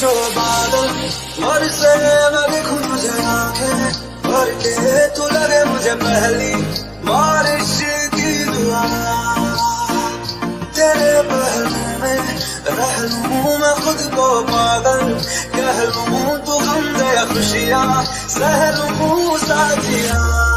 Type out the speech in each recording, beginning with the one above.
जो बादल और से मैं देखूं तुझे आंखें भर के, तू लगे मुझे पहली बारिश की दुआ। तेरे पहलू में रह लूं मैं खुद को पागल, कह लूं तू गम दे खुशियां सह लूं साथिया।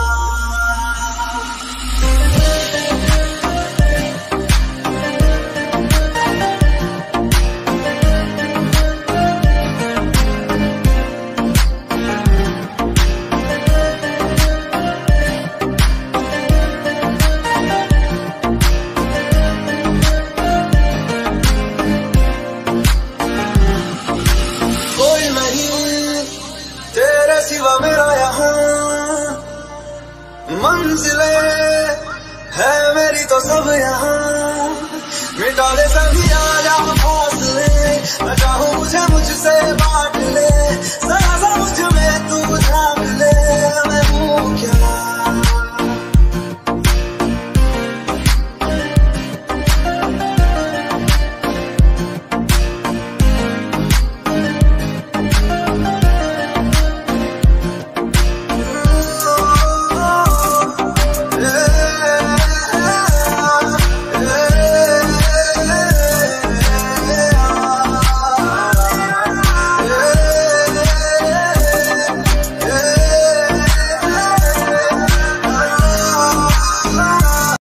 तेरे सिवा मेरा यहाँ मंजिले है मेरी तो सब यहाँ, मिटा दे सभी आया फासले, मैं चाहूँ मुझे मुझसे बांट ले।